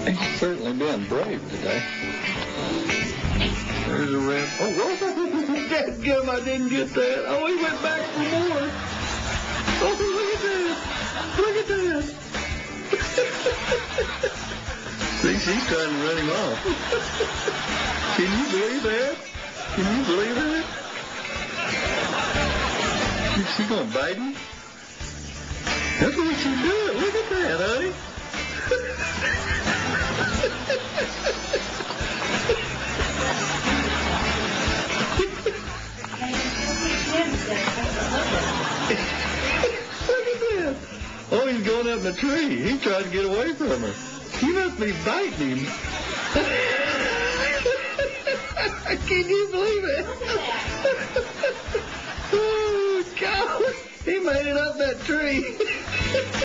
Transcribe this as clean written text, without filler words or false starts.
He's certainly been brave today. There's a red. Oh, whoa! Dadgum, I didn't get that. Oh, he went back for more. Oh, look at that. Look at that. See, she's trying to run him off. Can you believe that? Can you believe that? Is she going to bite him? That's what she's doing. Look at that, honey. Look at that. Oh, he's going up in the tree. He's trying to get away from her. He must be biting him. Can you believe it? Oh, God. He made it up that tree.